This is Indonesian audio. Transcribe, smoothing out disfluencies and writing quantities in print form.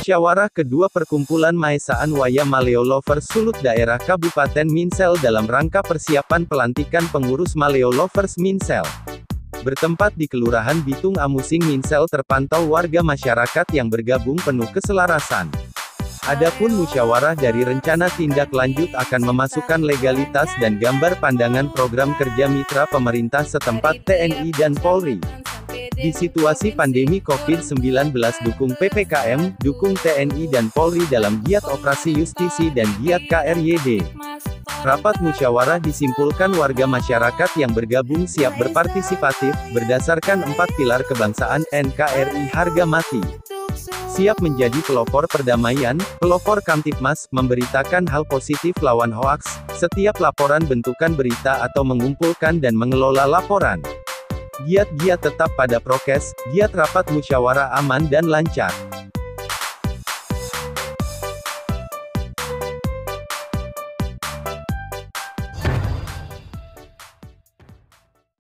Musyawarah kedua Perkumpulan Maesaan Waya Maleo Lovers Sulut Daerah Kabupaten Minsel dalam rangka persiapan pelantikan pengurus Maleo Lovers Minsel. Bertempat di Kelurahan Bitung Amusing Minsel terpantau warga masyarakat yang bergabung penuh keselarasan. Adapun musyawarah dari rencana tindak lanjut akan memasukkan legalitas dan gambar pandangan program kerja mitra pemerintah setempat TNI dan Polri. Di situasi pandemi COVID-19 dukung PPKM, dukung TNI dan Polri dalam giat operasi justisi dan giat KRYD. Rapat musyawarah disimpulkan warga masyarakat yang bergabung siap berpartisipatif, berdasarkan 4 pilar kebangsaan NKRI harga mati. Siap menjadi pelopor perdamaian, pelopor Kamtipmas, memberitakan hal positif lawan hoaks, setiap laporan bentukan berita atau mengumpulkan dan mengelola laporan. Giat-giat tetap pada prokes, giat rapat musyawarah aman dan lancar.